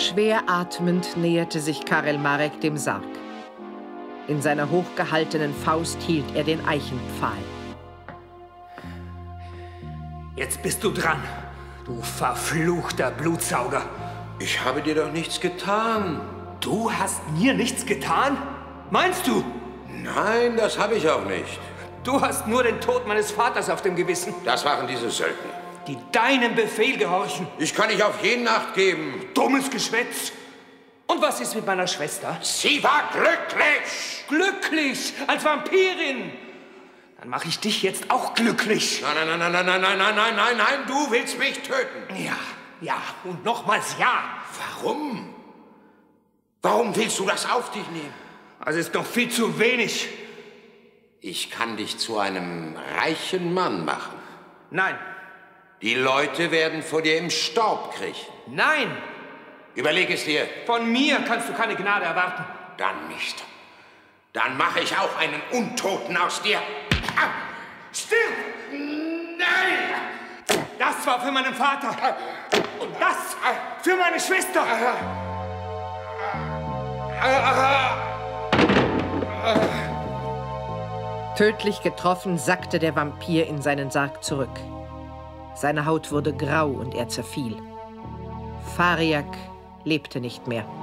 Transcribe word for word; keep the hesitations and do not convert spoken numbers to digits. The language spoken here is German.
Schwer atmend näherte sich Karel Marek dem Sarg. In seiner hochgehaltenen Faust hielt er den Eichenpfahl. Jetzt bist du dran, du verfluchter Blutsauger. Ich habe dir doch nichts getan. Du hast mir nichts getan? Meinst du? Nein, das habe ich auch nicht. Du hast nur den Tod meines Vaters auf dem Gewissen. Das waren diese Söldner. Die deinem Befehl gehorchen. Ich kann nicht auf jeden Acht geben. Dummes Geschwätz. Und was ist mit meiner Schwester? Sie war glücklich. Glücklich? Als Vampirin? Dann mache ich dich jetzt auch glücklich. Nein, nein, nein, nein, nein, nein, nein, nein, nein, nein, du willst mich töten. Ja, ja und nochmals ja. Warum? Warum willst du das auf dich nehmen? Das ist noch viel zu wenig. Ich kann dich zu einem reichen Mann machen. Nein. Die Leute werden vor dir im Staub kriechen. Nein. Überleg es dir. Von mir kannst du keine Gnade erwarten. Dann nicht. Dann mache ich auch einen Untoten aus dir. Ah, stirb! Nein! Das war für meinen Vater. Und das für meine Schwester. Tödlich getroffen sackte der Vampir in seinen Sarg zurück. Seine Haut wurde grau und er zerfiel. Fariak lebte nicht mehr.